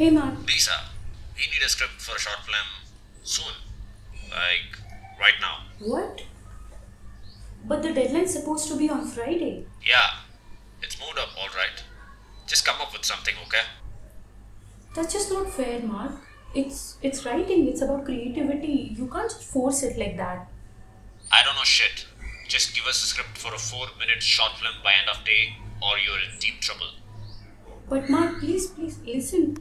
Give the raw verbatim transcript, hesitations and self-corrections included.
Hey Mark, Lisa, we need a script for a short film soon. Like, right now. what? But the deadline's supposed to be on Friday. Yeah, it's moved up, alright. Just come up with something, okay? That's just not fair, Mark. It's it's writing, it's about creativity. You can't just force it like that. I don't know shit. Just give us a script for a four minute short film by end of day, or you're in deep trouble. But Mark, please, please listen.